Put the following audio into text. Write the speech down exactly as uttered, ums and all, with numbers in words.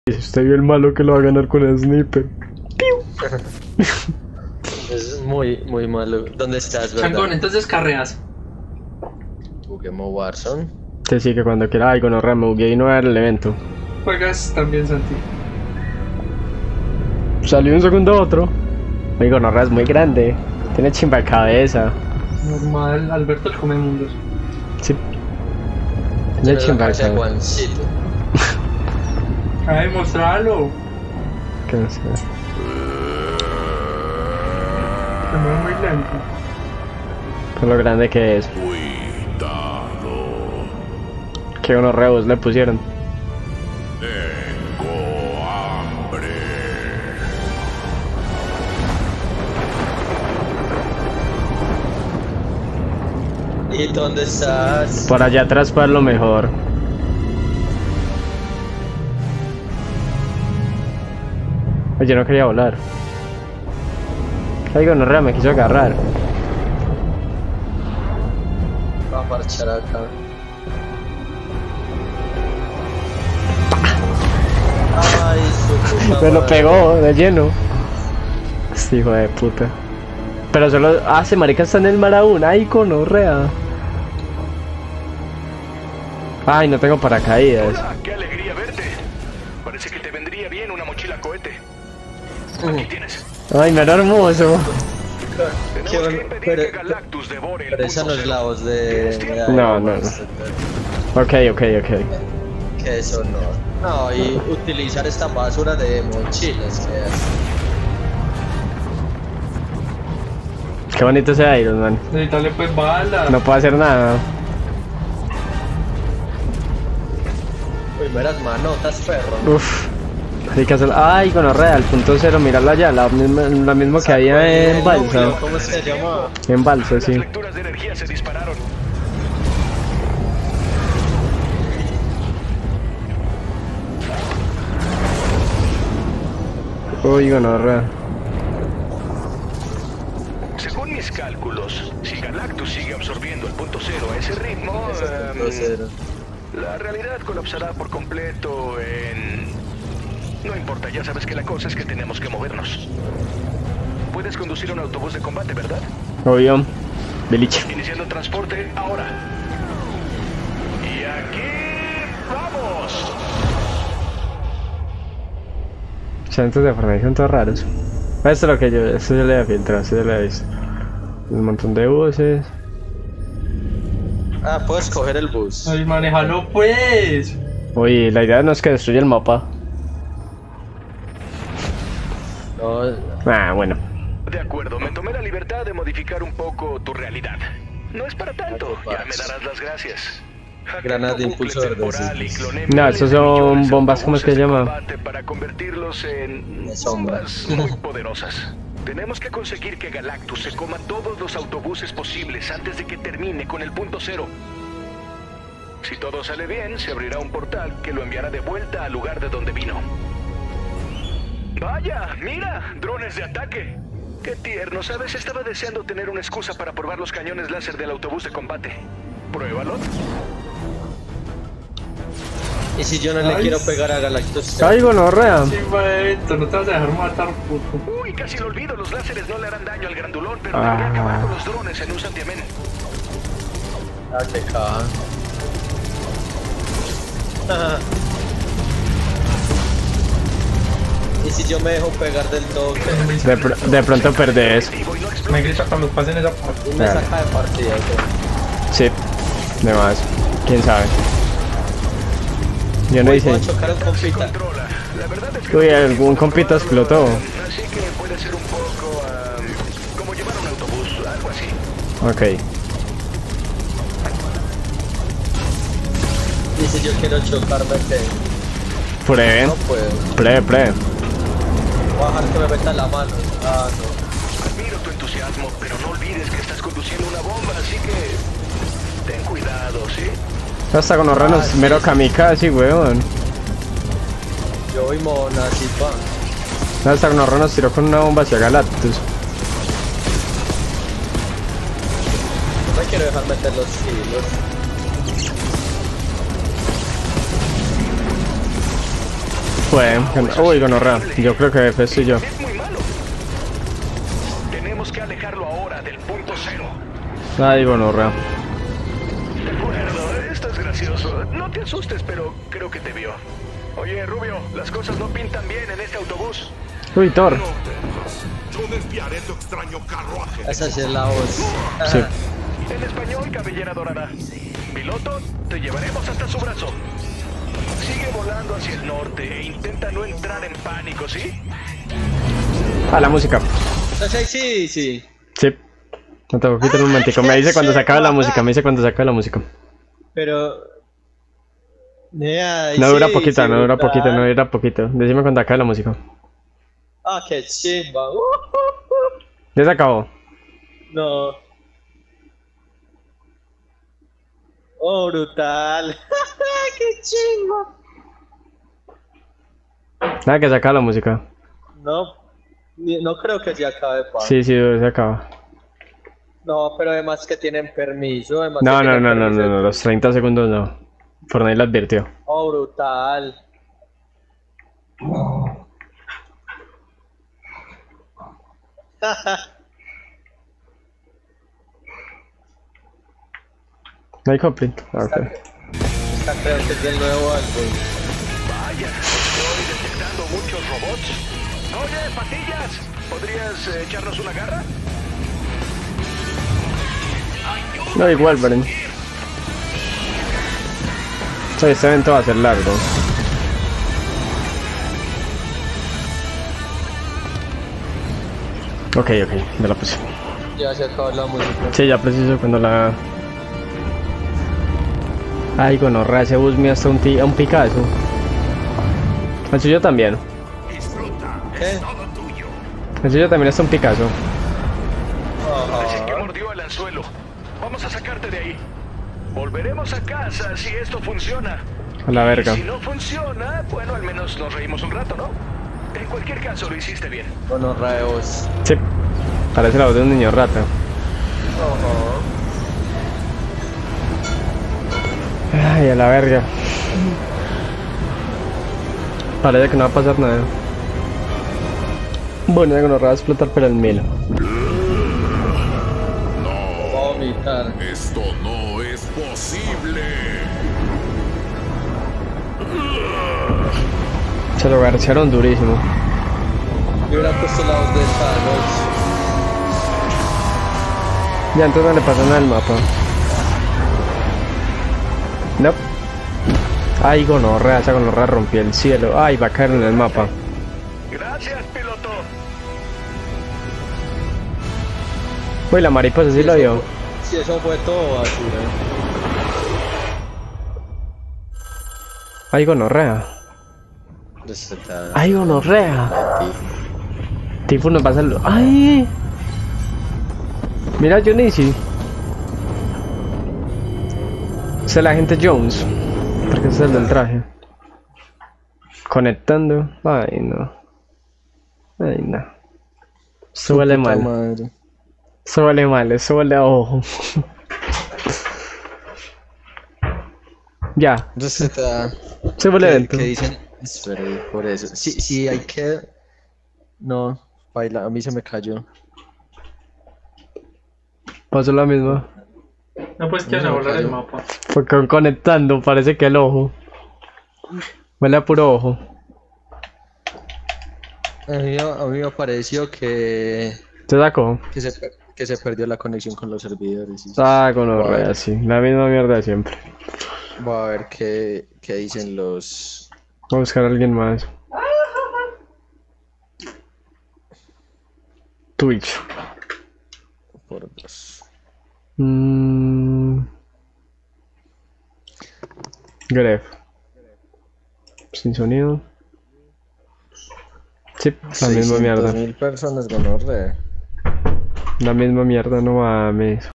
Usted vio el malo que lo va a ganar con el sniper. Es muy, muy malo. ¿Dónde estás, verdad? Changón, entonces carreas. Juguemos Warzone. Sí, sí, que cuando quiera algo no me bugueé y no era el evento. Juegas también, Santi. Salió un segundo otro. Oigo, no es muy grande. Tiene chimba de cabeza. Normal, Alberto el come mundos. Sí. Tiene chimba de cabeza. Juancito. Ay, mostralo. Que no sé. Se mueve muy lento. Por lo grande que es. Cuidado. Que unos rebos le pusieron. Tengo hambre. ¿Y dónde estás? Por allá atrás para lo mejor. Oye, no quería volar. Algo no rea, me quiso agarrar. Va a marchar acá. Ay, su puta Me lo madre. pegó de lleno. Este hijo de puta. Pero solo. Ah, ese marica está en el mar aún. Ay, conorrea. Ay, no tengo paracaídas. Hola, qué alegría verte. Parece que te vendría bien una mochila cohete. Aquí tienes. Ay, me era hermoso. Qué Tenemos que bueno, impedir pero, que Galactus devore el pero esa no punto es la cero. voz de... ¿Tienes de No, Iron no, Man, no. Ok, ok, ok. Que eso no. No, y utilizar esta basura de mochilas que es. Qué bonito ese Iron Man. Necesitale pues bala. No puedo hacer nada. Primeras manotas, perro. Uf. Hay que hacer. Ay, conorrea, el punto cero, míralo allá. La misma, la mismo que había en Balsa. ¿Cómo se llama? En Balsa, sí. Las lecturas de energía se dispararon. Uy, conorrea. Según mis cálculos, si Galactus sigue absorbiendo el punto cero a ese ritmo, Ese em, punto cero. la realidad colapsará por completo en... No importa, ya sabes que la cosa es que tenemos que movernos. Puedes conducir un autobús de combate, ¿verdad? Obvio. Beliche. Iniciando transporte ahora. Y aquí vamos. Centros de formación todos raros. Esto es lo que yo, esto yo le he filtrado, esto yo le he visto. Un montón de buses. Ah, puedes coger el bus. Ay, manejalo pues. Uy, la idea no es que destruya el mapa. No, Ah, bueno. De acuerdo, me tomé la libertad de modificar un poco tu realidad. No es para tanto, ya me darás las gracias. Granada de impulsor de Temporal y esos. cloné No, miles esos de son millones de bombas, ¿cómo es que se autobuses de llama? combate para convertirlos en De sombra. bombas muy poderosas. Tenemos que conseguir que Galactus se coma todos los autobuses posibles antes de que termine con el punto cero. Si todo sale bien, se abrirá un portal que lo enviará de vuelta al lugar de donde vino. Vaya, mira, drones de ataque. Qué tierno, ¿sabes? Estaba deseando tener una excusa para probar los cañones láser del autobús de combate. Pruébalo. Y si yo no le Ay, quiero pegar a Galactus. Ay, gonorrea. Sí, momento, no te vas a dejar matar, puto. Uy, casi lo olvido, los láseres no le harán daño al grandulón, pero Ah. debería acabar con los drones en un santiamén. Ah, qué caja. Y si yo me dejo pegar del todo, ¿qué? De, pr de pronto perdés. Y no Me explote. grita cuando pasen esa parte. Y me Claro. saca de partida, ¿qué? Sí. De más. ¿Quién sabe? Yo no Voy hice. a chocar a un compita. Controla. La verdad es que Uy, no algún compita explotó. Así que puede ser un poco am, como llevar un autobús, algo así. Ok. Y si yo quiero chocarme, ¿qué? Prueben. No puedo. Pre, pre. Voy a dejar que me meta la mano. Ah, no. Admiro tu entusiasmo, pero no olvides que estás conduciendo una bomba, así que ten cuidado, ¿sí? Hasta gonorrea Ah, nos sí. mero kamikaze, weón. Yo voy mona, así pa. Hasta gonorrea nos tiró con una bomba hacia Galactus. No me quiero dejar meter los hilos. fue. Uy, gonorrea. Yo creo que F soy yo. Es muy malo. Tenemos que alejarlo ahora del punto cero. Ay, gonorrea. De acuerdo, esto es gracioso. No te asustes, pero creo que te vio. Oye, Rubio, las cosas no pintan bien en este autobús. Uy, Thor. Yo desviaré tu extraño carruaje. Esa sí es la voz. Sí. En español, cabellera dorada. Piloto, te llevaremos hasta su brazo. Sigue volando hacia el norte e intenta no entrar en pánico, ¿sí? A la música. Sí, sí, sí. Sí. No te poquito un momentico. Me dice cuando se acabe la música. Me dice cuando se acabe la música. Pero... Nea, No sí, dura poquito, sí, no dura brutal. poquito, no dura poquito. Decime cuando acabe la música. Ah, qué chimba. Uh, uh, uh. Ya se acabó. No. Oh, brutal. Qué chimba. Nada que se acabe la música. No, ni- no creo que se acabe, pa. Sí, sí, se acaba. No, pero además que tienen permiso. Además No, que no, tienen no, no, permiso no, no, de- los treinta segundos no. Fortnite lo advirtió. Oh, brutal. No hay coupling. Ah, ok. Esta creo que es del nuevo álbum. Vaya, estoy detectando muchos robots. Oye, patillas, ¿podrías eh, echarnos una garra? No, igual, Bren. Sí, este evento va a ser largo. Ok, ok, ya la puse. Ya se acabó la música. Sí, ya preciso cuando la... Ay, gonorrea, ese bus mío hasta un, ti- un Picasso. El suyo también. Disfruta, ¿Qué? es todo tuyo. El suyo también está un Picasso. Así que Ajá. mordió el anzuelo. Vamos a sacarte de ahí. Volveremos a casa si esto funciona. A la verga. Si no funciona, bueno, al menos nos reímos un rato, ¿no? En cualquier caso, lo hiciste bien. Bueno, raevos. Sí. Parece la voz de un niño rata. Ay, a la verga. Parece que no va a pasar nada. Bueno, ya que nos va a explotar por el mil. No, Va a vomitar. esto no es posible. Se lo garcharon durísimo. Yo hubiera puesto la voz de Thanos. Ya, entonces no le pasa nada al mapa. No. Ay, gonorrea, esa gonorrea rompió el cielo. Ay, va a caer en el mapa. Gracias, piloto. Uy, la mariposa sí lo vio. Si eso fue todo basura. Ay, gonorrea. Respetada. Ay, gonorrea. Tipo nos pasa el... ¡Ay! Mira, Junici. Ese es la gente Jones. Porque ese es el del traje. Conectando. Ay, no. Ay, no. Eso huele mal. Madre. Eso huele mal, eso huele a ojo. Ya. Respetada. Se huele ¿Qué, dentro. qué dicen? Espera, por eso. Sí, sí, hay que... No, baila, a mí se me cayó. Pasó lo mismo. No puedes que a volar el mapa. Fue con- conectando, parece que el ojo. Huele a puro ojo. A mí, a mí me pareció que... ¿Te sacó? Que se, per- que se perdió la conexión con los servidores. y- Ah, con orrea, sí. La misma mierda de siempre. Voy a ver qué, qué dicen los... Voy a buscar a alguien más. Twitch. Por dos. Mmm. Gref. Sin sonido. Sí, la misma mierda. mil personas gonorrea. La misma mierda, no mames.